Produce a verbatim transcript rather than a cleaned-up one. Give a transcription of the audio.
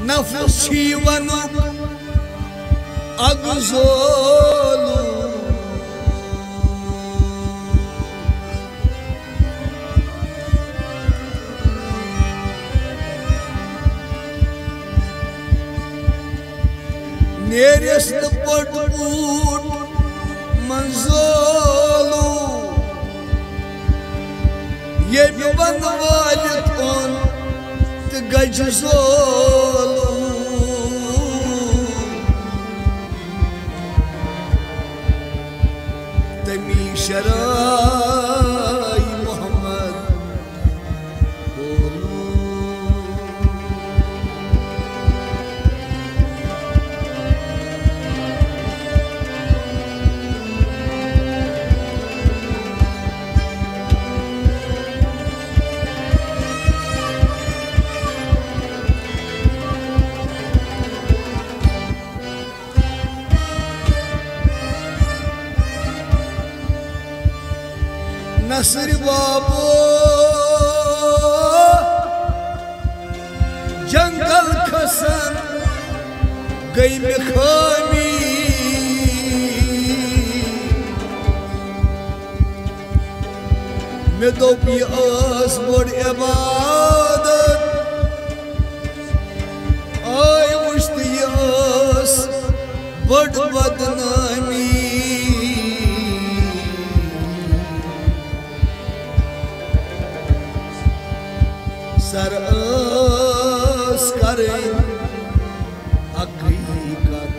नफ्स वन अगजोलू नेरिस पट बूट मंजोलू ये वन वालिद ओन तो गजोलू तमी शराई मोहम्मद बोलू नसर बाबो जंगल खसन गई में खानी में दो पियास बड़ इबादत आय मुश्तियास बड़ बदनामी सरस करें हकीकत